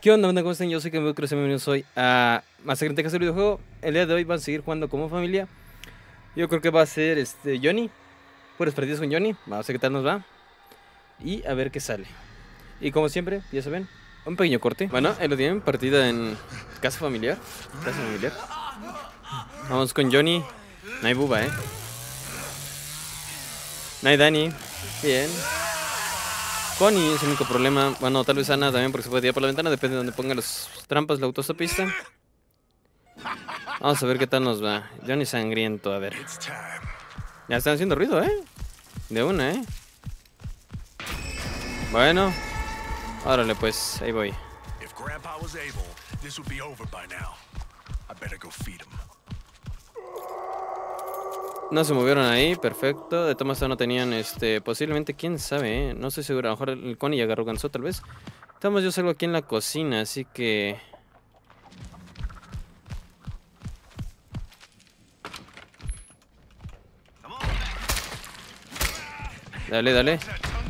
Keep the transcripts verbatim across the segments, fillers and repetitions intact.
¿Qué onda, banda? ¿Cómo están? Yo soy Camilo Cruz, bienvenidos hoy a Masacre en Texas, el videojuego. El día de hoy van a seguir jugando como familia. Yo creo que va a ser este Johnny. Puras partidas con Johnny. Vamos a ver qué tal nos va. Y a ver qué sale. Y como siempre, ya saben, un pequeño corte. Bueno, ahí lo tienen, partida en casa familiar. Casa familiar. Vamos con Johnny. No hay buba, eh. No hay Dani. Bien. Connie es el único problema. Bueno, tal vez Ana también porque se puede tirar por la ventana. Depende de donde ponga las trampas la autostopista. Vamos a ver qué tal nos va. Johnny sangriento, a ver. Ya están haciendo ruido, ¿eh? De una, ¿eh? Bueno. Órale, pues, ahí voy. No se movieron ahí, perfecto. De todas maneras no tenían, este, posiblemente, quién sabe, ¿eh? No estoy seguro, a lo mejor el Connie ya agarró ganso, tal vez. Estamos, yo salgo aquí en la cocina, así que... Dale, dale.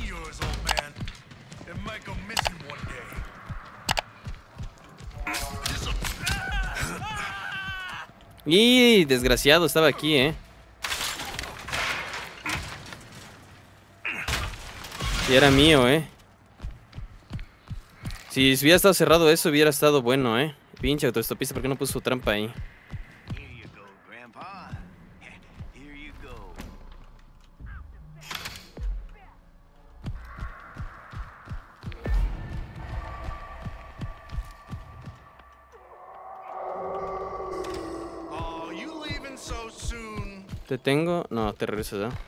Y desgraciado, estaba aquí, ¿eh? Y era mío, ¿eh? Si hubiera estado cerrado eso, hubiera estado bueno, ¿eh? Pinche autostopista, ¿por qué no puso su trampa ahí? Te tengo... No, te regreso, ¿no?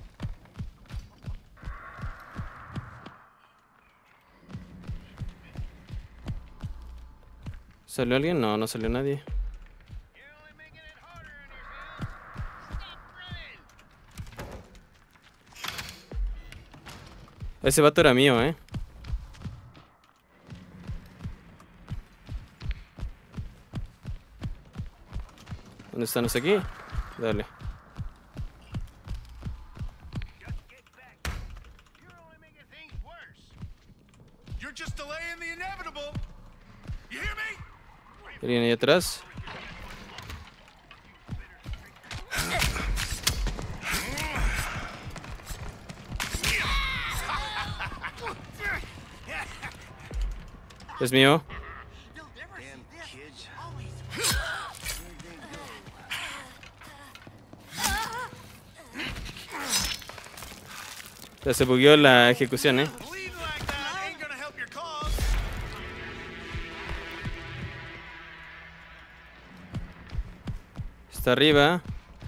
¿Salió alguien? No, no salió nadie. Ese vato era mío, ¿eh? ¿Dónde están los aquí? Dale. ¿Alguien ahí atrás? Es mío. Ya se bugueó la ejecución, ¿eh? Está arriba.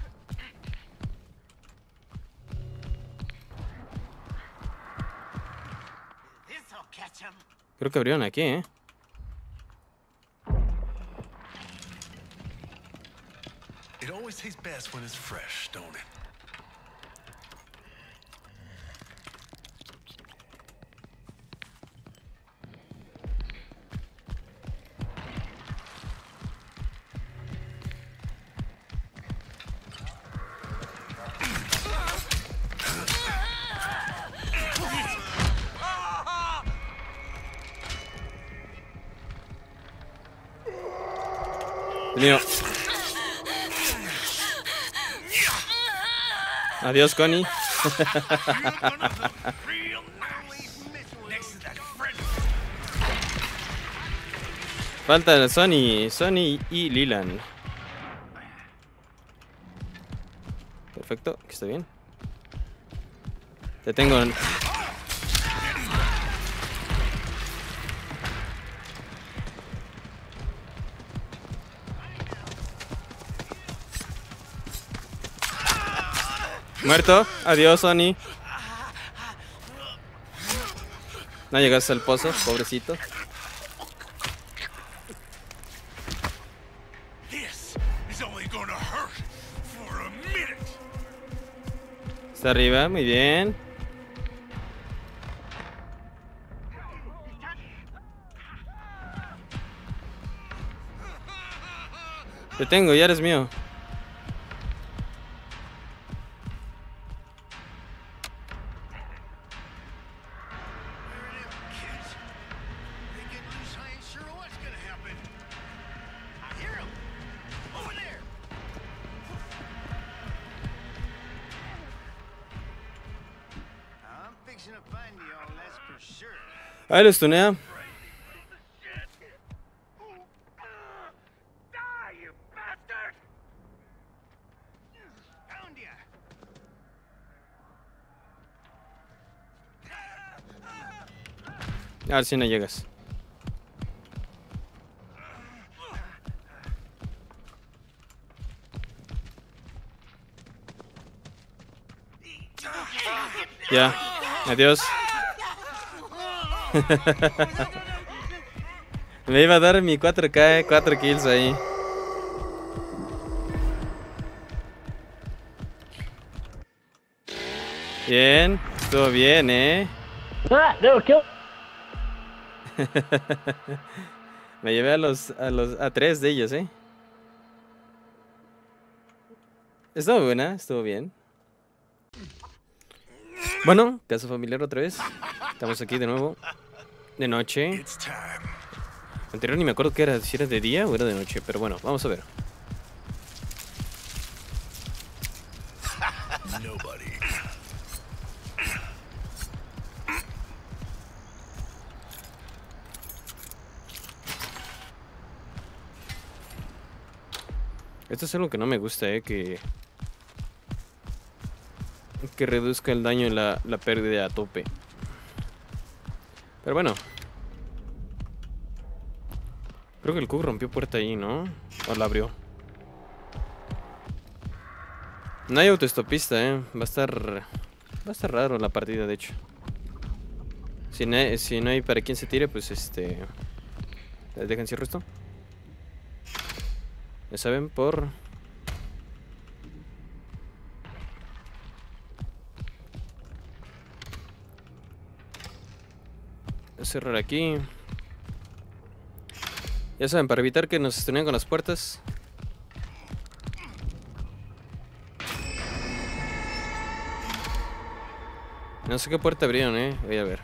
Creo que abrieron aquí, ¿eh? It always tastes best when it's fresh, don't it? Mío. Adiós, Connie. Falta Sonny, Sonny y Leland. Perfecto, aquí está bien. Te tengo. Muerto. Adiós, Sonny. No llegaste al pozo, pobrecito. Está arriba, muy bien. Te tengo, ya eres mío. Sure Ahí lo stunea. A ver si no llegas. Ya, adiós. Me iba a dar mi cuatro K, cuatro kills ahí. Bien, estuvo bien, eh. Me llevé a los, a los, a tres de ellos, eh. Estuvo buena, estuvo bien. Bueno, caso familiar otra vez. Estamos aquí de nuevo. De noche. Anterior ni me acuerdo qué era, si era de día o era de noche, pero bueno, vamos a ver. Esto es algo que no me gusta, eh, que... Que reduzca el daño y la, la pérdida a tope. Pero bueno. Creo que el Cook rompió puerta ahí, ¿no? O la abrió. No hay autoestopista, eh. Va a estar... Va a estar raro la partida, de hecho. Si no hay, si no hay para quien se tire, pues este... Dejen cierro esto. Ya saben, por... Cerrar aquí. Ya saben, para evitar que nos estén con las puertas. No sé qué puerta abrieron, eh. Voy a ver.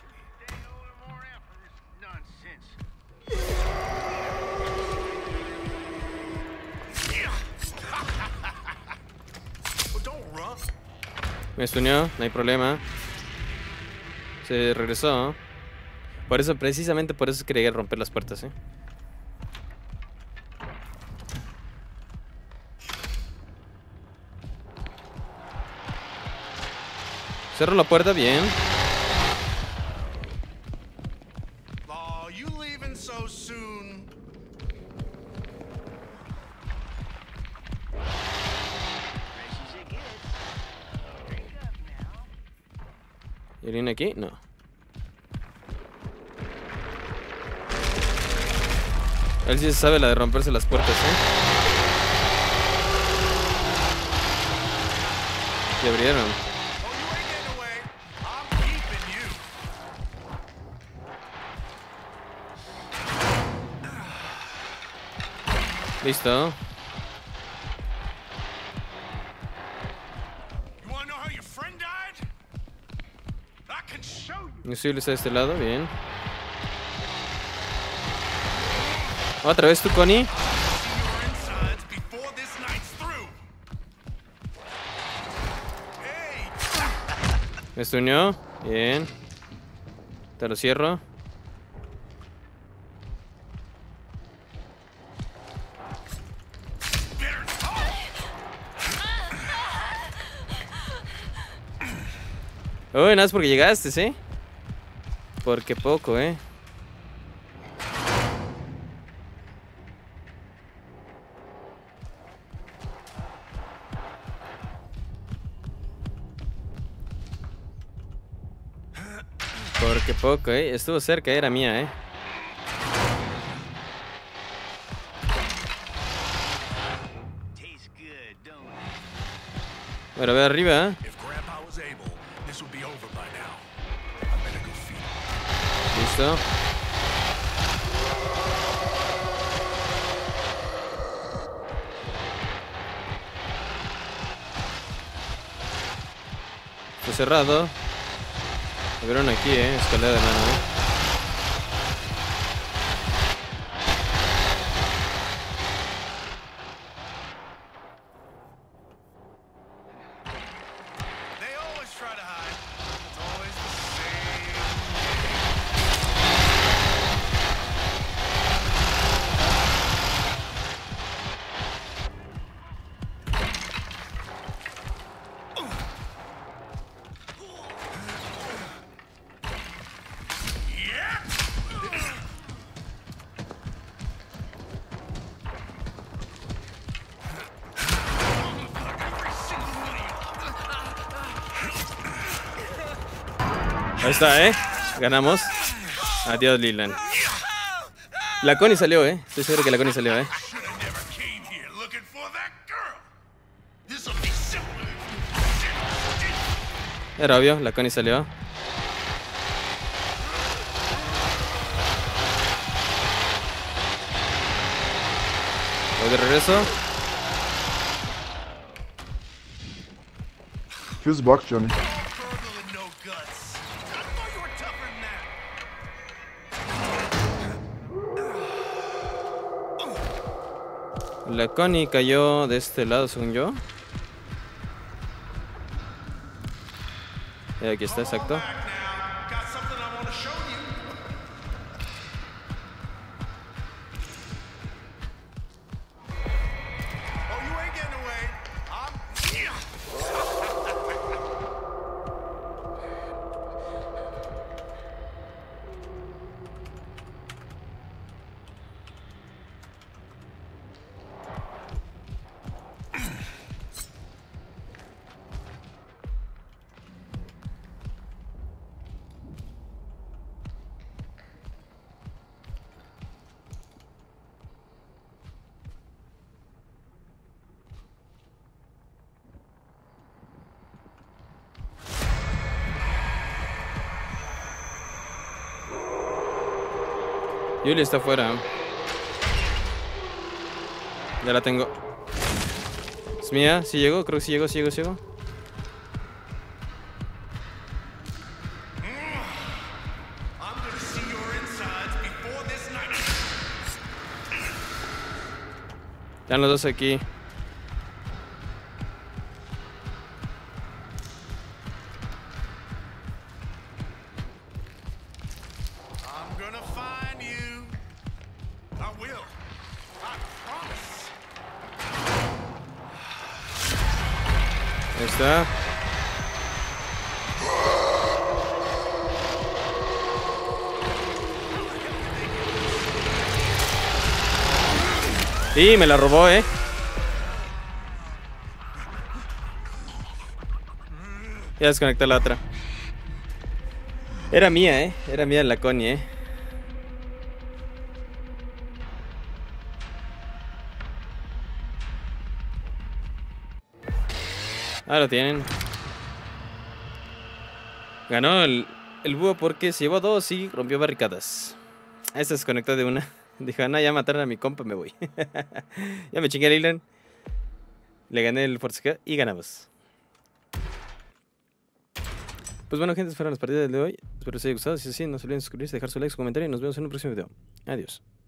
Me stuneó, no hay problema. Se regresó. Por eso, precisamente por eso quería romper las puertas, eh. Cerro la puerta, bien. Oh, you leaving so soon? ¿Y viene aquí? No. Él sí sabe la de romperse las puertas, ¿eh? Y abrieron. Listo. Invisible está de este lado, bien. Otra vez tú, Connie. Me stuneó. Bien. Te lo cierro. Uy, nada más porque llegaste, ¿sí? Porque poco, ¿eh? Porque poco, ¿eh? Estuvo cerca, era mía, ¿eh? Bueno, ve arriba, ¿eh? Listo. Está cerrado. Abrieron aquí, eh. Escalera de mano, eh. Ahí está, ¿eh? Ganamos. Adiós, Leland. La Connie salió, ¿eh? Estoy seguro que la Connie salió, ¿eh? Era obvio, la Connie salió. Voy de regreso. Fuse box, Johnny. La Connie cayó de este lado, según yo. Y aquí está, exacto. Julie está afuera. Ya la tengo. Es mía. ¿Sí llegó? Creo que sí llegó, sí llegó, sí llegó. Están los dos aquí. Ahí está. Y me la robó, eh. Ya desconecté la otra. Era mía, eh. Era mía la Connie, eh. Ah, lo tienen. Ganó el, el búho porque se llevó dos y rompió barricadas. Ahí se desconectó de una. Dijo, no, ya mataron a mi compa, me voy. Ya me chingué a Leland. Le gané el Forza y ganamos. Pues bueno, gente, fueron las partidas de hoy. Espero que les haya gustado. Si es así, no se olviden suscribirse, dejar su like, su comentario y nos vemos en un próximo video. Adiós.